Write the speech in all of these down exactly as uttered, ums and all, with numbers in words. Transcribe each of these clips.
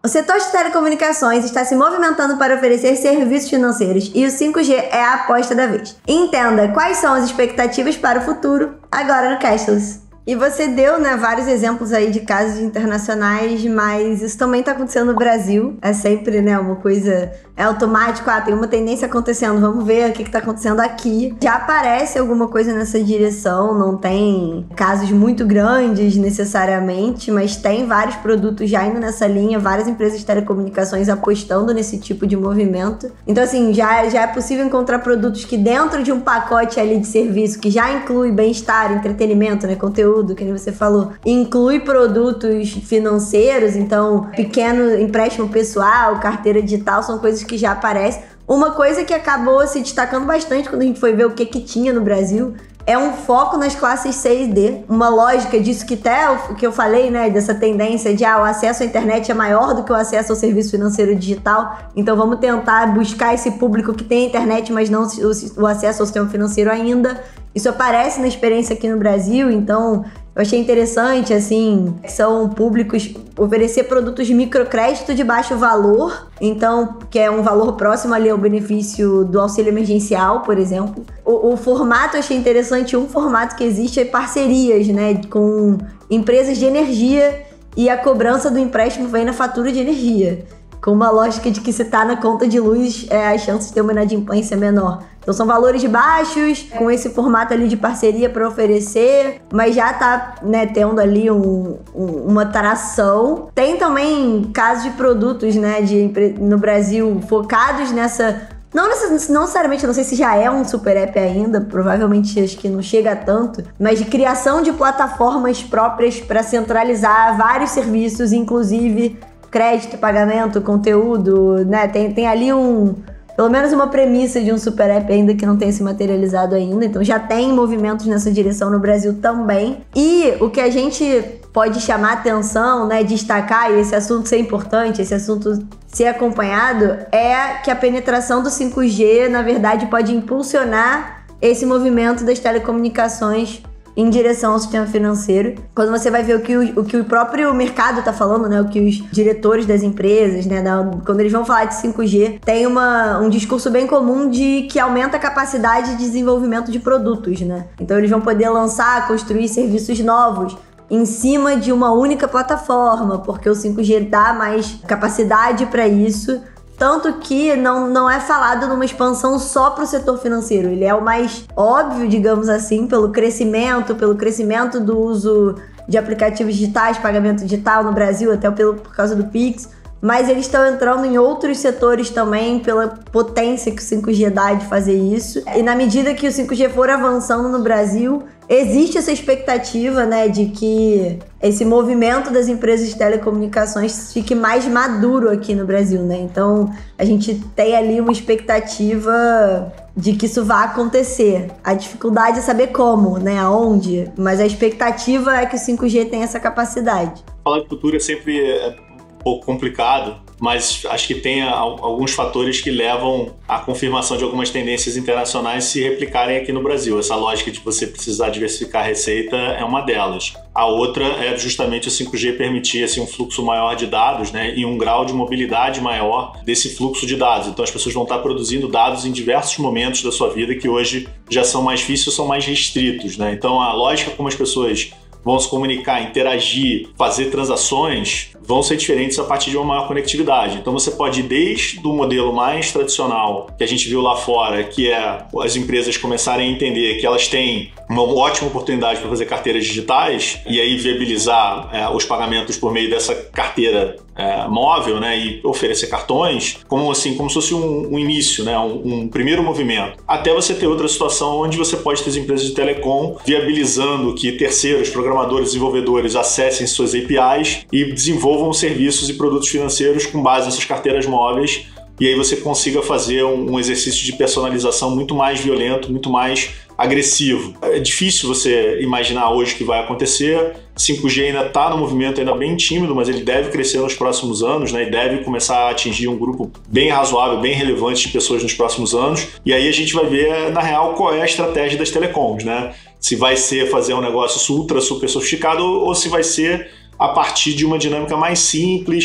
O setor de telecomunicações está se movimentando para oferecer serviços financeiros e o cinco G é a aposta da vez. Entenda quais são as expectativas para o futuro agora no Cashless. E você deu, né, vários exemplos aí de casos internacionais, mas isso também está acontecendo no Brasil. É sempre, né, uma coisa... É automático, ah, tem uma tendência acontecendo, vamos ver o que está acontecendo aqui. Já aparece alguma coisa nessa direção, não tem casos muito grandes necessariamente, mas tem vários produtos já indo nessa linha, várias empresas de telecomunicações apostando nesse tipo de movimento. Então, assim, já, já é possível encontrar produtos que dentro de um pacote ali de serviço, que já inclui bem-estar, entretenimento, né, conteúdo, que nem você falou, inclui produtos financeiros, então, pequeno empréstimo pessoal, carteira digital, são coisas que já aparecem. Uma coisa que acabou se destacando bastante quando a gente foi ver o que que tinha no Brasil é um foco nas classes C e D. Uma lógica disso que até o que eu falei, né, dessa tendência de ah, o acesso à internet é maior do que o acesso ao serviço financeiro digital, então vamos tentar buscar esse público que tem internet, mas não o, o acesso ao sistema financeiro ainda. Isso aparece na experiência aqui no Brasil, então eu achei interessante, assim, são públicos oferecer produtos de microcrédito de baixo valor, então, que é um valor próximo ali ao benefício do auxílio emergencial, por exemplo. O, o formato eu achei interessante, um formato que existe é parcerias, né, com empresas de energia e a cobrança do empréstimo vem na fatura de energia, com uma lógica de que se tá na conta de luz, é, a chance de ter uma inadimplência é menor. Então são valores baixos, com esse formato ali de parceria para oferecer, mas já tá, né, tendo ali um, um, uma tração. Tem também casos de produtos, né, de, no Brasil focados nessa... Não, não necessariamente, não sei se já é um super app ainda, provavelmente acho que não chega a tanto, mas de criação de plataformas próprias para centralizar vários serviços, inclusive crédito, pagamento, conteúdo, né? Tem, tem ali um... Pelo menos uma premissa de um super app ainda que não tenha se materializado ainda. Então já tem movimentos nessa direção no Brasil também. E o que a gente pode chamar atenção, né, destacar, e esse assunto ser importante, esse assunto ser acompanhado, é que a penetração do cinco G, na verdade, pode impulsionar esse movimento das telecomunicações em direção ao sistema financeiro. Quando você vai ver o que o, o, que o próprio mercado está falando, né, o que os diretores das empresas, né, da, quando eles vão falar de cinco G, tem uma, um discurso bem comum de que aumenta a capacidade de desenvolvimento de produtos, né? Então eles vão poder lançar, construir serviços novos em cima de uma única plataforma, porque o cinco G dá mais capacidade para isso. Tanto que não, não é falado numa expansão só para o setor financeiro. Ele é o mais óbvio, digamos assim, pelo crescimento, pelo crescimento do uso de aplicativos digitais, pagamento digital no Brasil, até pelo, por causa do Pix. Mas eles estão entrando em outros setores também pela potência que o cinco G dá de fazer isso. E na medida que o cinco G for avançando no Brasil, existe essa expectativa, né, de que esse movimento das empresas de telecomunicações fique mais maduro aqui no Brasil, né? Então, a gente tem ali uma expectativa de que isso vá acontecer. A dificuldade é saber como, né, aonde, mas a expectativa é que o cinco G tenha essa capacidade. Falar de futuro é sempre um pouco complicado, mas acho que tem alguns fatores que levam à confirmação de algumas tendências internacionais se replicarem aqui no Brasil. Essa lógica de você precisar diversificar a receita é uma delas. A outra é justamente o cinco G permitir assim, um fluxo maior de dados, né, e um grau de mobilidade maior desse fluxo de dados. Então as pessoas vão estar produzindo dados em diversos momentos da sua vida que hoje já são mais difíceis, são mais restritos, né? Então a lógica como as pessoas vão se comunicar, interagir, fazer transações, vão ser diferentes a partir de uma maior conectividade. Então você pode ir desde o modelo mais tradicional que a gente viu lá fora, que é as empresas começarem a entender que elas têm uma ótima oportunidade para fazer carteiras digitais e aí viabilizar é, os pagamentos por meio dessa carteira é, móvel, né, e oferecer cartões, como assim, como se fosse um, um início, né, um, um primeiro movimento. Até você ter outra situação onde você pode ter as empresas de telecom viabilizando que terceiros, programadores, desenvolvedores acessem suas A P Is e desenvolvam serviços e produtos financeiros com base nessas carteiras móveis, e aí você consiga fazer um, um exercício de personalização muito mais violento, muito mais agressivo. É difícil você imaginar hoje que vai acontecer. cinco G ainda está no movimento ainda bem tímido, mas ele deve crescer nos próximos anos, né? E deve começar a atingir um grupo bem razoável, bem relevante de pessoas nos próximos anos. E aí a gente vai ver, na real, qual é a estratégia das telecoms, né? Se vai ser fazer um negócio ultra, super sofisticado ou se vai ser a partir de uma dinâmica mais simples,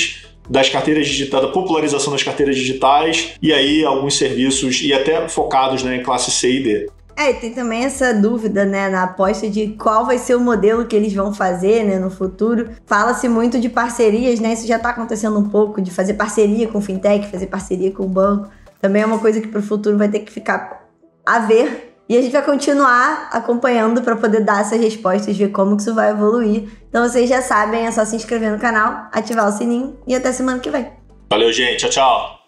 das carteiras digitais, da popularização das carteiras digitais, e aí alguns serviços, e até focados, né, em classe C e D. É, e tem também essa dúvida, né, na aposta de qual vai ser o modelo que eles vão fazer, né, no futuro. Fala-se muito de parcerias, né, isso já está acontecendo um pouco, de fazer parceria com fintech, fazer parceria com o banco. Também é uma coisa que para o futuro vai ter que ficar a ver. E a gente vai continuar acompanhando para poder dar essas respostas, ver como que isso vai evoluir. Então vocês já sabem, é só se inscrever no canal, ativar o sininho e até semana que vem. Valeu, gente. Tchau, tchau.